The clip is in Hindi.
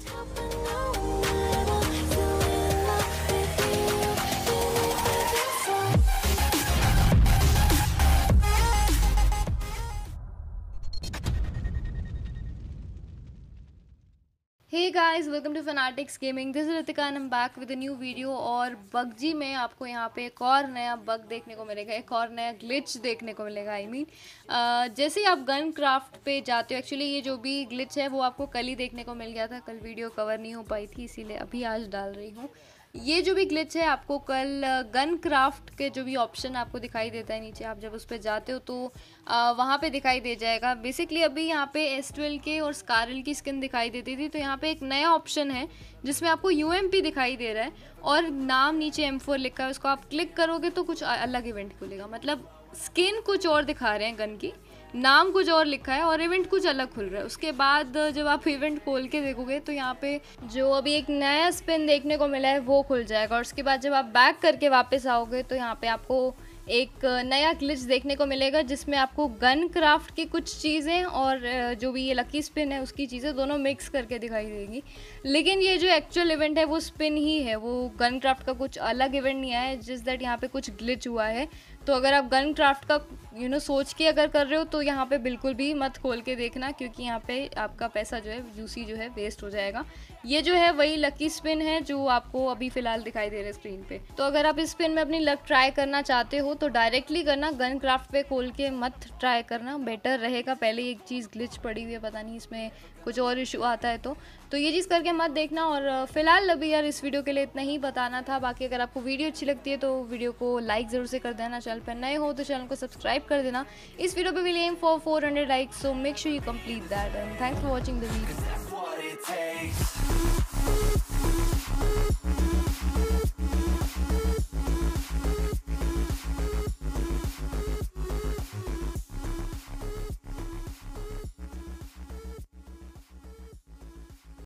Hey guys, welcome to fanatics gaming. This is Ritika and I am back with a new video. और बगजी में आपको यहाँ पे एक और नया बग देखने को मिलेगा, एक और नया ग्लिच देखने को मिलेगा। जैसे ही आप गन क्राफ्ट पे जाते हो, एक्चुअली ये जो भी ग्लिच है वो आपको कल ही देखने को मिल गया था, कल वीडियो कवर नहीं हो पाई थी, इसीलिए अभी आज डाल रही हूँ। ये जो भी ग्लिच है आपको कल गन क्राफ्ट के जो भी ऑप्शन आपको दिखाई देता है नीचे, आप जब उस पर जाते हो तो वहाँ पे दिखाई दे जाएगा। बेसिकली अभी यहाँ पे S12 के और स्कारल की स्किन दिखाई देती थी, तो यहाँ पे एक नया ऑप्शन है जिसमें आपको UMP दिखाई दे रहा है और नाम नीचे M4 लिखा है। उसको आप क्लिक करोगे तो कुछ अलग इवेंट खुलेगा, मतलब स्किन कुछ और दिखा रहे हैं गन की, नाम कुछ और लिखा है और इवेंट कुछ अलग खुल रहा है। उसके बाद जब आप इवेंट खोल के देखोगे तो यहाँ पे जो अभी एक नया स्पिन देखने को मिला है वो खुल जाएगा। और उसके बाद जब आप बैक करके वापस आओगे तो यहाँ पे आपको एक नया ग्लिच देखने को मिलेगा जिसमें आपको गन क्राफ्ट की कुछ चीज़ें और जो भी ये लकी स्पिन है उसकी चीज़ें दोनों मिक्स करके दिखाई देंगी। लेकिन ये जो एक्चुअल इवेंट है वो स्पिन ही है, वो गन क्राफ्ट का कुछ अलग इवेंट नहीं आया है, जिस दैट यहाँ पे कुछ ग्लिच हुआ है। तो अगर आप गन क्राफ्ट का सोच के अगर कर रहे हो तो यहाँ पे बिल्कुल भी मत खोल के देखना, क्योंकि यहाँ पे आपका पैसा जो है यूसी जो है वेस्ट हो जाएगा। ये जो है वही लकी स्पिन है जो आपको अभी फ़िलहाल दिखाई दे रहा है स्क्रीन पे। तो अगर आप इस स्पिन में अपनी लक ट्राई करना चाहते हो तो डायरेक्टली करना, गन क्राफ्ट पे खोल के मत ट्राई करना, बेटर रहेगा। पहले एक चीज़ ग्लिच पड़ी हुई है, पता नहीं इसमें कुछ और इशू आता है तो ये चीज़ करके मत देखना। और फिलहाल अभी यार इस वीडियो के लिए इतना ही बताना था। बाकी अगर आपको वीडियो अच्छी लगती है तो वीडियो को लाइक ज़रूर से कर देना, चैनल पर नए हो तो चैनल को सब्सक्राइब कर देना। इस वीडियो पे will aim for 400 likes, so make sure you complete that and thanks for watching the video.